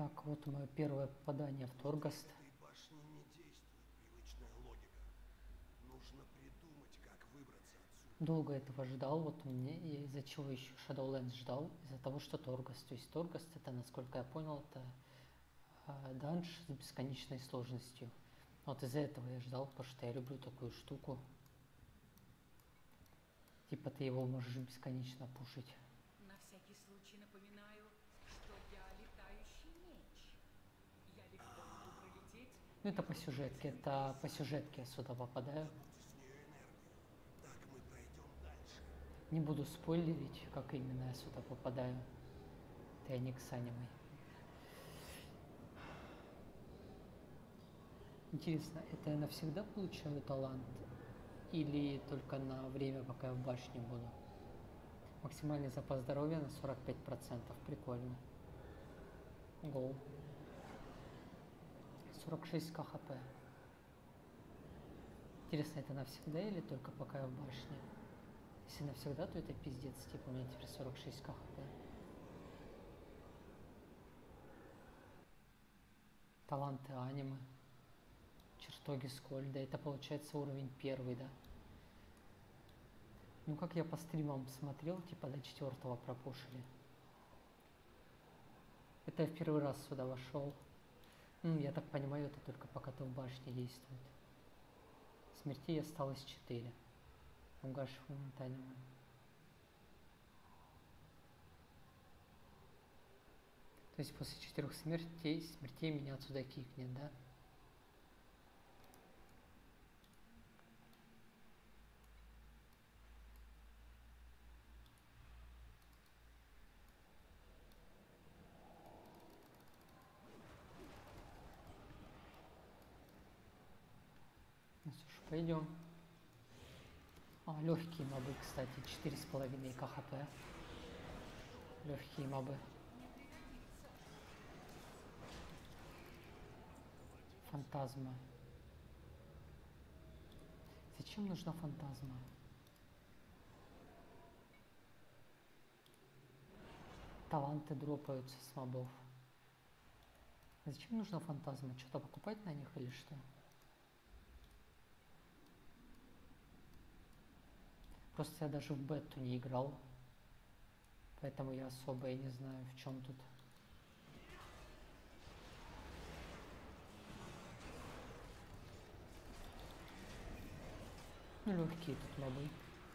Так, вот мое первое попадание в Торгаст. В этой башне не действует привычная логика. Нужно придумать, как выбраться отсюда. Долго этого ждал, вот мне, и из-за чего еще Shadowlands ждал, из-за того, что Торгаст. То есть Торгаст это, насколько я понял, это данж с бесконечной сложностью. Вот из-за этого я ждал, потому что я люблю такую штуку. Типа ты его можешь бесконечно пушить. На всякий случай напоминаю, что я летающий меч. Я легко могу пролететь. Ну это по сюжетке я сюда попадаю. С нее энергию. Так мы пройдем дальше. Не буду спойлерить, как именно я сюда попадаю. Это я не Ксаневой. Интересно, это я навсегда получаю талант? Или только на время, пока я в башне буду? Максимальный запас здоровья на 45%. Прикольно. Гоу. 46 хп. Интересно, это навсегда или только пока я в башне? Если навсегда, то это пиздец. Типа у меня теперь 46 хп. Таланты аниме. Чертоги Скольда. Это получается уровень 1, да? Ну как я по стримам смотрел, типа до 4 пропушили. Это я в первый раз сюда вошел. Ну, я так понимаю, это только пока ты в башне действует. Смертей осталось 4. Угашив моментально. То есть после 4 смертей меня отсюда кикнет, да? Ну что ж, пойдем. Легкие мобы, кстати, 4,5 КХП. Легкие мобы. Фантазма. Зачем нужна фантазма? Таланты дропаются с мобов. Зачем нужна фантазма? Что-то покупать на них или что? Просто я даже в бету не играл. Поэтому я особо и не знаю, в чем тут. Ну, легкие тут мобы.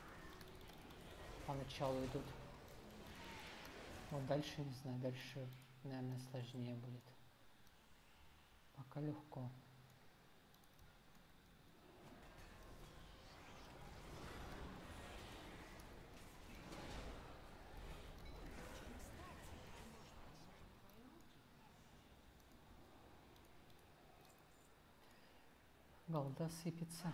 Поначалу идут. Вот дальше, не знаю, дальше, наверное, сложнее будет. Пока легко. Голда сыпется.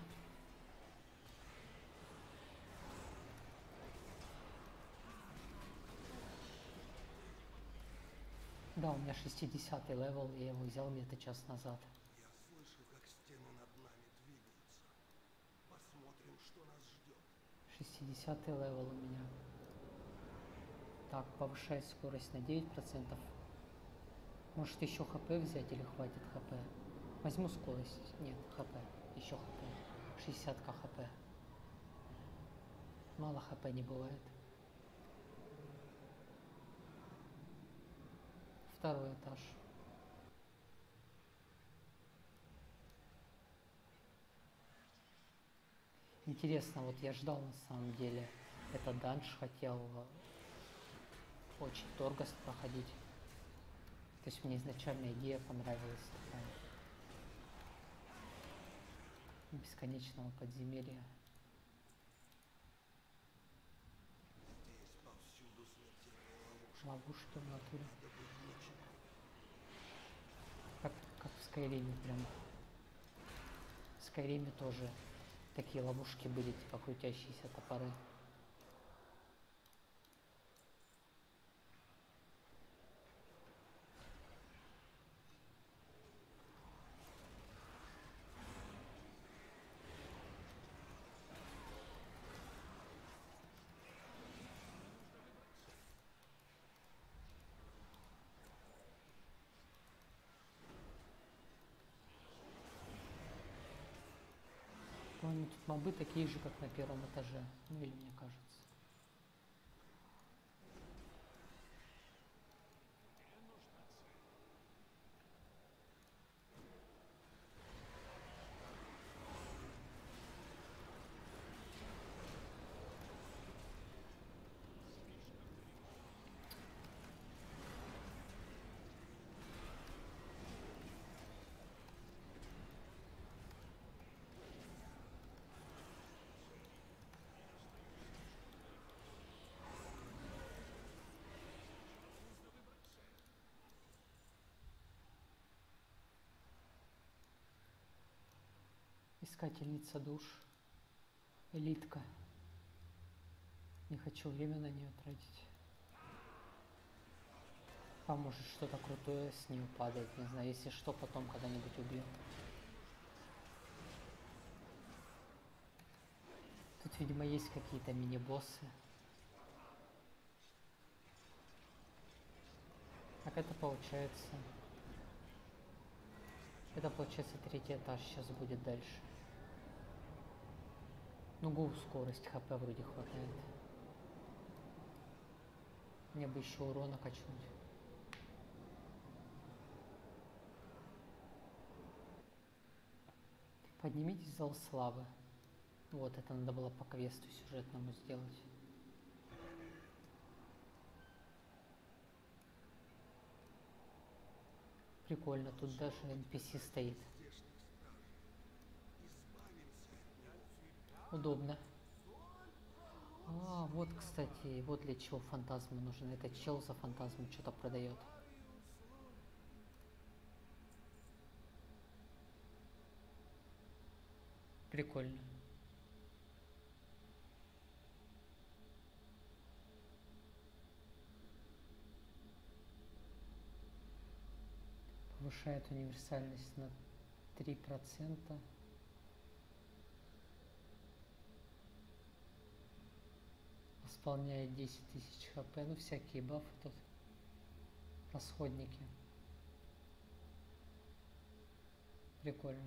Да, у меня 60-й левел, я его взял где-то час назад. Я слышу, как стены над нами двигаются. Посмотрим, что нас ждет. 60-й левел у меня. Так, повышать скорость на 9%. Может еще хп взять или хватит хп? Возьму скорость. Нет, хп. Еще хп. 60 хп. Мало хп не бывает. Второй этаж. Интересно, вот я ждал на самом деле этот данж, хотел очень Торгаст проходить. То есть мне изначально идея понравилась такая. Бесконечного подземелья. Здесь повсюду смертельные ловушки. Ловушки в натуре. Надо быть нечем. Как в Скайриме прям. В Скайриме тоже такие ловушки были, типа крутящиеся топоры. тут мобы такие же, как на первом этаже. Ну или мне кажется. Искательница душ. Элитка. Не хочу время на нее тратить. А может что-то крутое с нее падает. Не знаю, если что, потом когда-нибудь убью. Тут, видимо, есть какие-то мини-боссы. Так это получается... Это получается 3-й этаж сейчас будет дальше. Ну, гул, скорость, хп вроде хватает. Мне бы еще урона качнуть. Поднимитесь в зал славы. Вот, это надо было по квесту сюжетному сделать. Прикольно, тут даже NPC стоит. Удобно. А, вот, кстати, вот для чего фантазмы нужны. Этот чел за фантазмом что-то продает. Прикольно. Повышает универсальность на 3%. Восполняет 10 тысяч хп. Ну, всякие бафы тут. Расходники. Прикольно.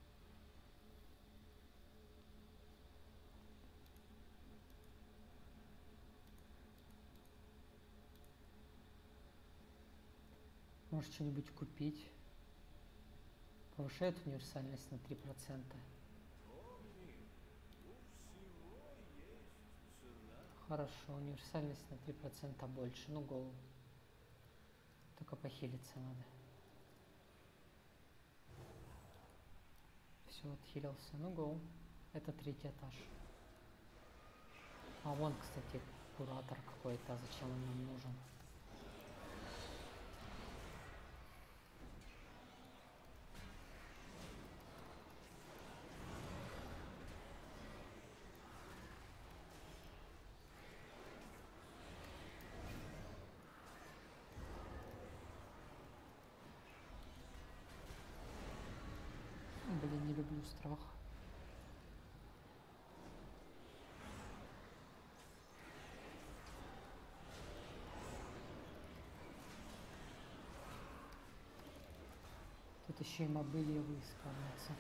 Может что-нибудь купить. Повышает универсальность на 3%. Хорошо, универсальность на 3% больше. Ну, гол. Только похилиться надо. Все, отхилился. Ну, гол. Это 3-й этаж. А вон, кстати, куратор какой-то. Зачем он нам нужен? Блин, не люблю страх. Тут еще и мобы левые исправляются.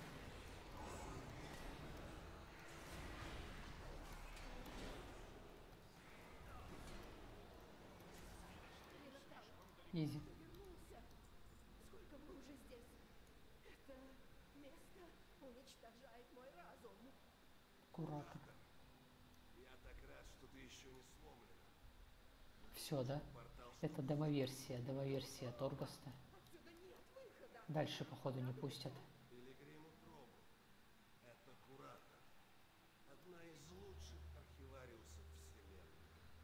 Изи. Сколько вы уже здесь? Это место уничтожает мой разум. Куратор. Я так рад, что ты еще не сломлена. Все, да? Это демоверсия Торгаста. Отсюда нет выхода. Дальше, походу, не пустят. Пилигрим Утробу. Это куратор. Одна из лучших архивариусов Вселенной.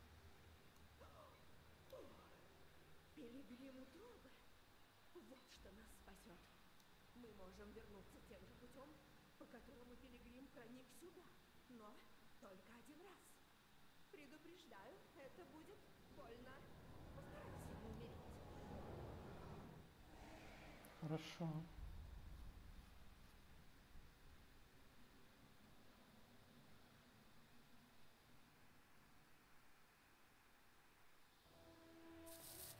Пилигрим утробы. Вот что нас спасет. Мы можем вернуться тем же путем, по которому Пилигрим проник сюда. Но только один раз. Предупреждаю, это будет больно. Постарайся не умереть. Хорошо.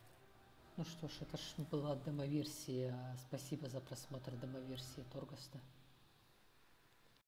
Ну что ж, это ж была демоверсия. Спасибо за просмотр демоверсии Торгаста.